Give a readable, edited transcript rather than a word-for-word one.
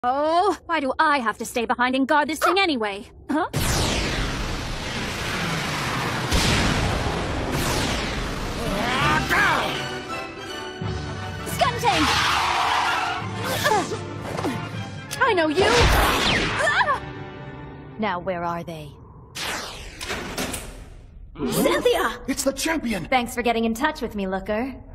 Oh, why do I have to stay behind and guard this thing anyway? Huh? Skuntank! I know you! Now where are they? Cynthia! It's the champion! Thanks for getting in touch with me, Looker.